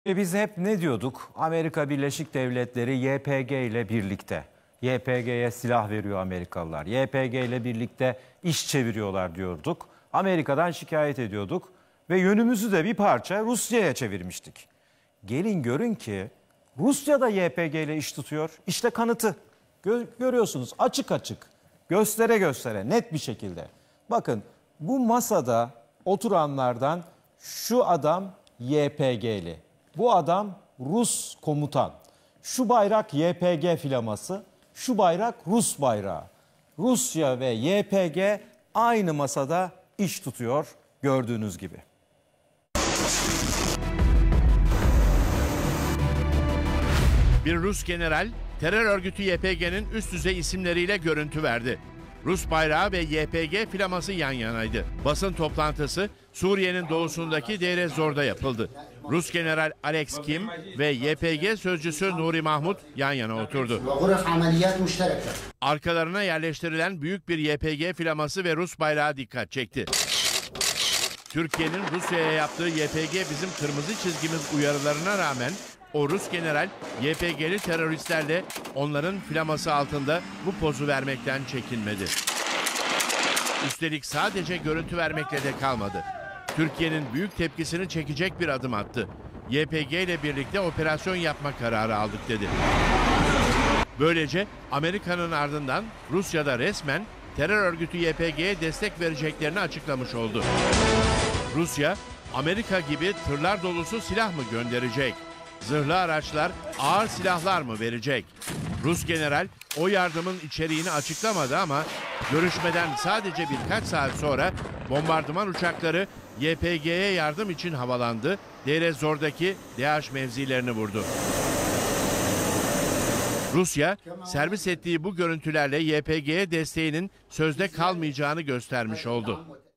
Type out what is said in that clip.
Biz hep ne diyorduk? Amerika Birleşik Devletleri YPG ile birlikte. YPG'ye silah veriyor Amerikalılar. YPG ile birlikte iş çeviriyorlar diyorduk. Amerika'dan şikayet ediyorduk ve yönümüzü de bir parça Rusya'ya çevirmiştik. Gelin görün ki Rusya da YPG ile iş tutuyor. İşte kanıtı. Görüyorsunuz açık açık, göstere göstere, net bir şekilde. Bakın bu masada oturanlardan şu adam YPG'li. Bu adam Rus komutan. Şu bayrak YPG filaması, şu bayrak Rus bayrağı. Rusya ve YPG aynı masada iş tutuyor gördüğünüz gibi. Bir Rus general terör örgütü YPG'nin üst düzey isimleriyle görüntü verdi. Rus bayrağı ve YPG flaması yan yanaydı. Basın toplantısı Suriye'nin doğusundaki Deir ez-Zor'da yapıldı. Rus general Alex Kim ve YPG sözcüsü Nuri Mahmut yan yana oturdu. Arkalarına yerleştirilen büyük bir YPG flaması ve Rus bayrağı dikkat çekti. Türkiye'nin Rusya'ya yaptığı YPG bizim kırmızı çizgimiz uyarılarına rağmen o Rus general YPG'li teröristlerle onların flaması altında bu pozu vermekten çekinmedi. Üstelik sadece görüntü vermekle de kalmadı. Türkiye'nin büyük tepkisini çekecek bir adım attı. YPG ile birlikte operasyon yapma kararı aldık dedi. Böylece Amerika'nın ardından Rusya'da resmen terör örgütü YPG'ye destek vereceklerini açıklamış oldu. Rusya, Amerika gibi tırlar dolusu silah mı gönderecek? Zırhlı araçlar, ağır silahlar mı verecek? Rus general o yardımın içeriğini açıklamadı ama görüşmeden sadece birkaç saat sonra bombardıman uçakları YPG'ye yardım için havalandı, Deir ez-Zor'daki DH mevzilerini vurdu. Rusya, servis ettiği bu görüntülerle YPG'ye desteğinin sözde kalmayacağını göstermiş oldu.